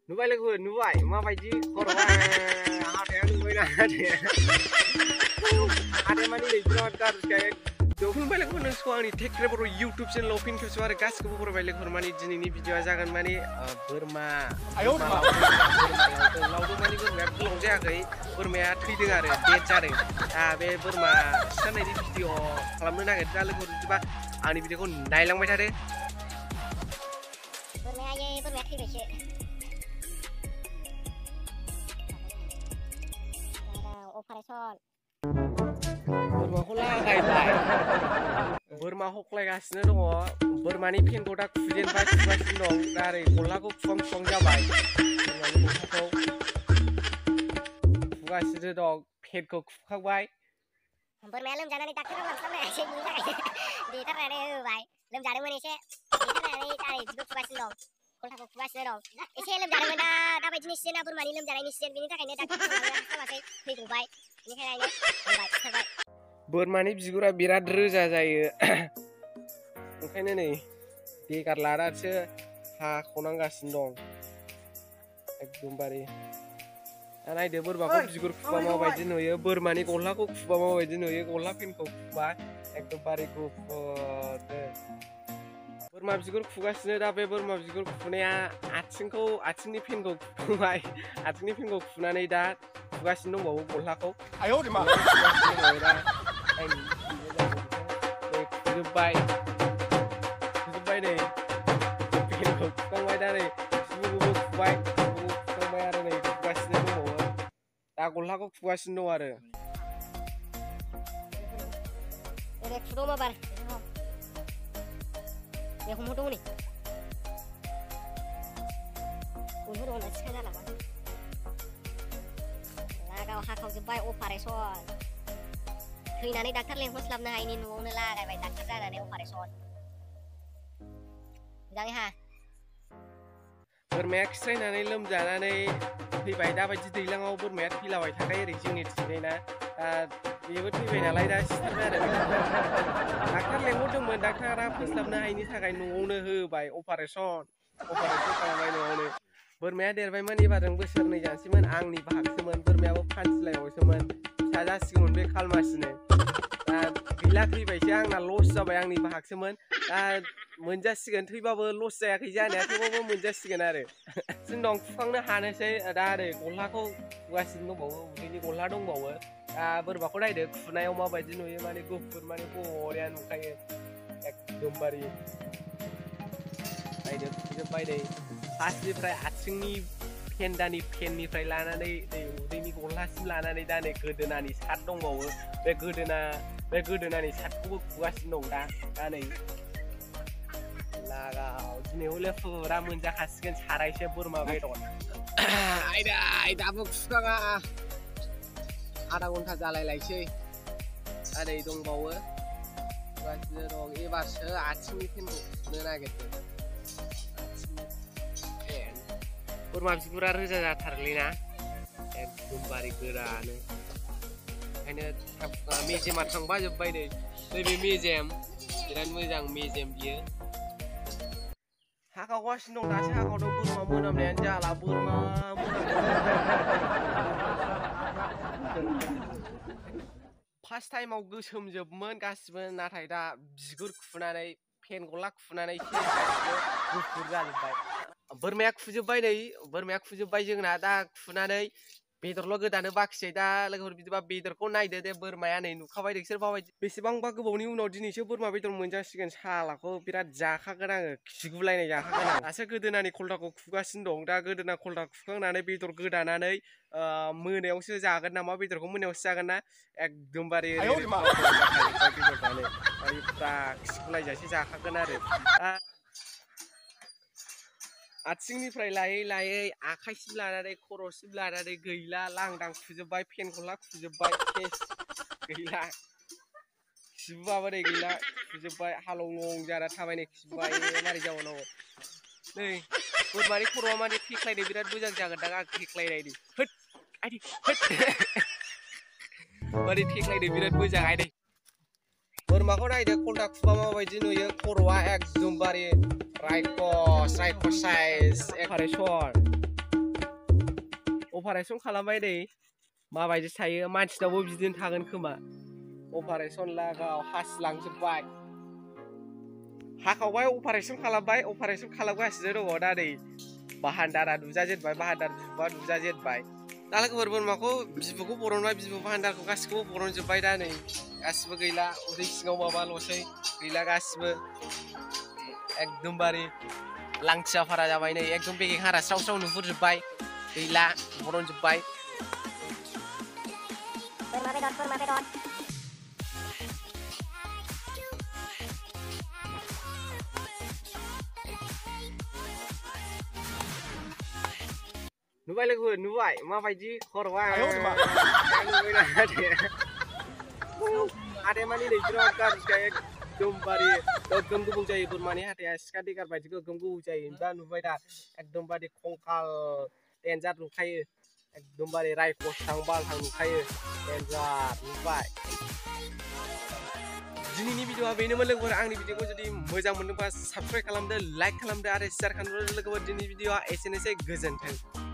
Nubai logo nubai माबायदि खर'आ हाथाया नुबायना हाथाया माने बिराद गाज्रि खुलुमबाय लोगोफोर नोंसोरखौ आंनि टेक बर' इउटुब चेनेलाव फिन खेबसे आरो गासिखौबो बरायबाय लोगोफोर माने दिनैनि भिडिअआ जागोन माने बोरमा लावदों माने बोरमाया गोलाव जायाखै बोरमाया थैदों आरो डेड जादों दा बे बोरमा सिथारनायनि भिडिअ खालामनो नागिरदों दा लोगोफोर बिदिबा आंनि भिडिअखौ नायलांबाय थादो बोरमाया थैबायसो अपारेसन बोरमाखौ लागायबाय बोरमा हख्लायगासिनो दङ बोरमानि फेनखौ दा खुजेनबाय खुगासिनो दं दा ओरै गल्लाखौ खुहां जाबाय बोरमानि गल्लाखौ खुगासिनो दं फेनखौ खुखांबाय बोरमाया लोमजानानै डाक्टारनाव लांस्लाबनो हायासै बिनि थाखायनो देथारनानै होबाय लोमजादोंमोन एसे देथारनानै दा बिदिखौ खुगासिनो दं गल्लाखौ खुगासिनो दं एसे लोमजादोंमोन दाबायदिनि सिजोना बोरमानि लोमजानायनि सिजोन बिनि थाखायनो डाक्टारनाव लांनो हास्लाबासै थैब्रबबाय बेनिखायनो होबाय खिथाबाय बोरमानि बिगुरा बिराद रोजा जायो ओंखायनो नै बेगार लानासो हाख'नांगासिनो दं एकदमबारे दा नायदो बोरमाखौ बिगुर खुबा माबायदि नुयो बोरमानि गल्लाखौ खुबा माबायदि नुयो गल्ला फेनखौ खुबा एकदमबारे गुफुरनो बोरमा बिगुर खुगासिनो दा बे बोरमा बिगुर खुनाया आथिंनि फेनखौ खुबाय आथिंनि फेनखौ खुनानै दा खुगासिनो दंबावो गल्लाखौ खुजोब्बाय नै फेनखौ खुखांबाय दा नै बिगुरखौबो खुबाय खुखांबाय आरो नै खुगासिनो दंबावो दा गल्लाखौ खुगासिनो दं आरो हाखावजोब्बाय अपारेसन थैनानै डाक्टार लेंहरस्लाबनो हायिनि न'आवनो लागायबाय डाक्टार जानानै अपारेसन मोजाङै हा बोरमाया खिस्रायनानै लोमजानानै फैबाय दाबायदि दैज्लाङाव बोरमाया थैलाबाय थाखायो ओरै जोंनि थिंजायना दा बेबो थैबाय नालाय दा सिथारबाय आरो डाक्टार लेंहरदोंमोन डाक्टारा फोस्लाबनो हायिनि थाखाय न'आवनो होबाय अपारेसन खालामबाय न'आवनो बोरमाया देरबायमोन एबारजों बोसोरनै जानोसैमोन आंनि भागसोमोन बोरमायाबो फानसिलायावसोमोन फिसा जासिगौमोन बे खालमासिनो दा गैला थैबायसो आंना लस जाबाय आंनि भागसोमोन दा मोनजासिगोन थैबाबो लस जायाखै जानाया थेवबाबो मोनजासिगोन आरो जों दं खुखांनो हानोसै दा ओरै गल्लाखौ खुगासिनो दंबावो उदैनि गल्ला दंबावो दा बोरमाखौ नायदो खुनायाव माबायदि नुयो माने गुफुर माने बरिया नुखायो एकदमबारे नायदो खुजोब्बाय नै फार्स्टनिफ्राय आथिंनि फेननिफ्राय लानानै नै उदैनि गल्लासिम लानानै दा नै गोदोनानि साद दंबावो बे गोदोनानि सादखौबो खुगासिनो दं दा नै लागाव दिनै हले फुरा मोनजाखासिगोन सारायसे बोरमा बेदर दाबो खुखाङा आधा घन्टा जालायलायसै ओरै दंबावो खुगासिनो दं एबारसो आथिंनि फेनखौ खुनो नागिरदों बोरमा बिगुरा रोजा जाथारलै एकदमबारे गोरानो ओंखायनो मेजेमा थांबा जोब्बाय नै नैबे मेजेम बिराद मोजां मेजेम बियो हाखावगासिनो दं दासो हाखावदों बोरमा मोनामनायानो जाला बोरमा फार्स्ट टाइमाव गोसोमजोबमोन गासिबो नाथाय दा बिगुर खुनानै फेन गल्ला खुनानै गुफुर जाजोब्बाय बोरमाया खुजोब्बाय जोंना दा खुनानै बेदरल' गोदानो बाखिसै दा लोगोफोर बिदिबा बेदरखौ नायदो दे बोरमाया नै नुखाबाय नोंसोर माबायदि बेसेबांबा गोबावनि उनाव दिनैसो बोरमा बेदर मोनजासिगोन सालाखौ बिराद जाखागोन आङो खिगुलायनाय जाखागोन आं दासो गोदोनानि खलथाखौ खुगासिनो दं दा गोदोना खलथा खुखांनानै बेदर गोदानानै मोनायावसो जागोन नामा बेदरखौ मोनायावसो जागोन ना एकदमबारे खिगुलायजासे जाखागोन आरो आथिंनिफ्राय लायै आखाइसिम लानानै खर'सिम लानानै गैला लांदां खुजोब्बाय फेन गल्ला खुजोब्बाय गैला खिबुआबो नै गैला खुजोब्बाय हालौलं जाना थाबायनाय खिबुआ मारै जाबावनांगौ नै बोरमानि खर'आ माने थेख्लायनो बिराद मोजां जागोनदां आं थेख्लायनायनि माने थेख्लायनो बिराद मोजां आइदै बोरमाखौ नायदो खलथा खुबा माबायदि नुयो खर'आ एकदमबारे रायख' साइज अपारेसन अपारेसन खालामबाय दै माबायदि थायो मानसिनावबो बिदिनो थागोन खोमा अपारेसन लागाव हासिलांजोब्बाय हाखावबाय अपारेसन खालामगासिनो दङ दा नै बाहान्दारा नुजाजेनबाय बाहान्दार बिबुआ नुजाजेनबाय दा लोगोफोर बोरमाखौ बिबुखौ बरनबाय बिबु बाहान्दारखौ गासिखौबो बरनजोब्बाय दा नै गासिबो गैला उदै सिङाव माबाल'सै गैला गासिबो एकदमबारे लांथिया फारा जाबाय नै एकदम बेगें हारा स्राव स्राव नुहुरजोब्बाय गैला बरनजोब्बाय बोरमा बेदर नुबाय लोगोफोर नुबाय माबायदि खर'आ हाथाय मानि नै बिराद गाज्रिखा एकदमबारे गोगोम गोबौ जायो बोरमानि हाथाया सिखा देगार बायदि गोगोम गोबौ जायो दा नुबाय दा एकदमबारे खंखाल देन्जार नुखायो एकदमबारे रायखसथां बालथां नुखायो देन्जार नुबाय दिनैनि भिडिअआ बेनोमोन लोगोफोर आंनि भिडिअखौ जुदि मोजां मोनदोंबा साबस्क्राइब खालामदो लाइक खालामदो आरो शेयार खालामदो लोगोफोर दिनैनि भिडिअआ एसेनोसै गोजोन्थों